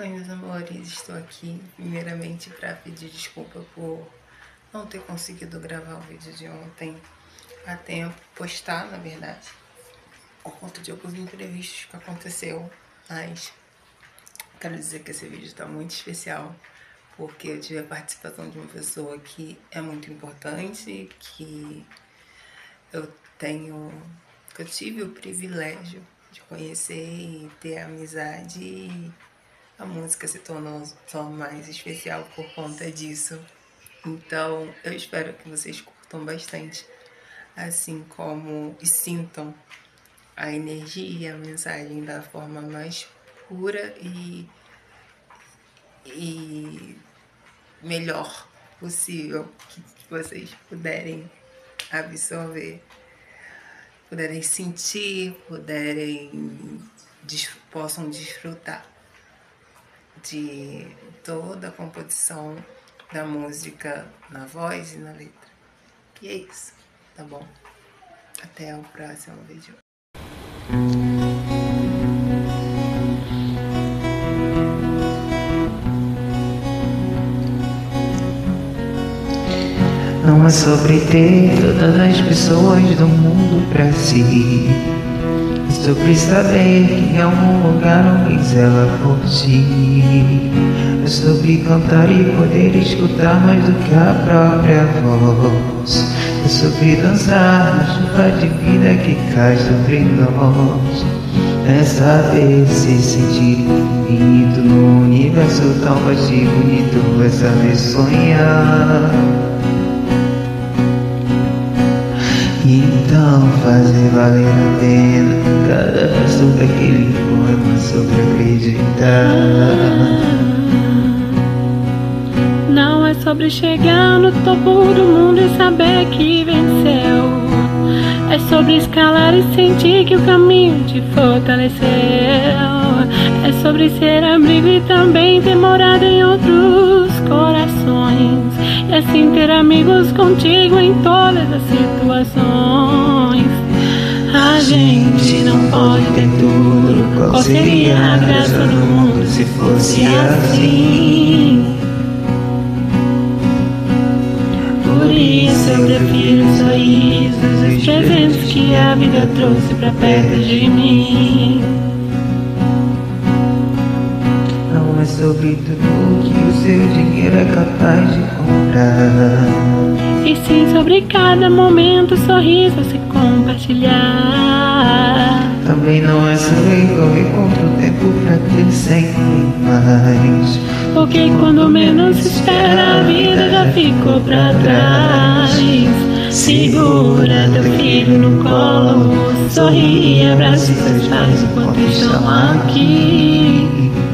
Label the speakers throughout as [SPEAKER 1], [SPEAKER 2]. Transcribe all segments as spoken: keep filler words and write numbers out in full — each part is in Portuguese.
[SPEAKER 1] Oi, meus amores, estou aqui primeiramente para pedir desculpa por não ter conseguido gravar o vídeo de ontem a tempo, postar na verdade, por conta de alguns imprevistos que aconteceu, mas quero dizer que esse vídeo está muito especial, porque eu tive a participação de uma pessoa que é muito importante, que eu tenho, que eu tive o privilégio de conhecer e ter amizade, e a música se tornou só mais especial por conta disso. Então eu espero que vocês curtam bastante, assim como e sintam a energia e a mensagem da forma mais pura e, e melhor possível que vocês puderem absorver, puderem sentir, puderem, possam desfrutar de toda a composição da música na voz e na letra. E é isso, tá bom? Até o próximo vídeo.
[SPEAKER 2] Não é sobre ter todas as pessoas do mundo pra si, é sobre saber que em algum lugar alguém zela por ti. É sobre cantar e poder escutar mais do que a própria voz. É sobre dançar na chuva de vida que cai sobre nós. É saber se sentir infinito no universo tão vasto e bonito. É saber sonhar. Então fazer valer a pena cada verso daquele poema sobre acreditar.
[SPEAKER 3] Não é sobre chegar no topo do mundo e saber que venceu. É sobre escalar e sentir que o caminho te fortaleceu. É sobre ser abrigo e também ter morada em outros corações. E assim ter amigos contigo em todas as situações. A gente não pode ter tudo. Qual seria a graça do mundo se fosse assim? Por isso eu prefiro os sorrisos, os presentes que a vida trouxe pra perto de mim.
[SPEAKER 2] Não é sobre tudo que o seu dinheiro é capaz de comprar,
[SPEAKER 3] e sim sobre cada momento, sorriso a se compartilhar.
[SPEAKER 2] Também não é sobre correr contra o tempo pra ter sempre mais,
[SPEAKER 3] porque quando menos se espera a vida já ficou pra trás. Segura teu filho no colo, sorri e abrace seus pais enquanto estão aqui.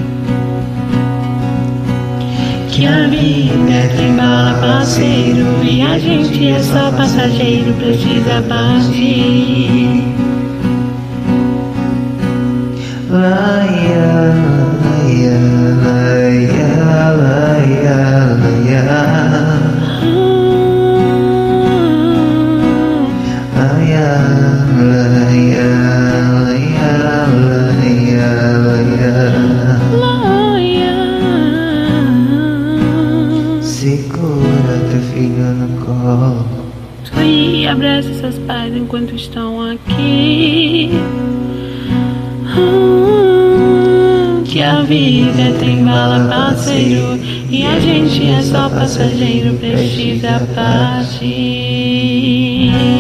[SPEAKER 3] Que a vida é trem-bala, parceiro, e a gente é só passageiro, precisa partir.
[SPEAKER 2] Laia, laia, laia, laia, laia. Laia, laia, laia, laia, laia. Segura teu filho no colo,
[SPEAKER 3] sorri e abraça seus pais enquanto estão aqui. Hum, que a vida é trem-bala, parceiro, e a gente é só passageiro, precisa partir.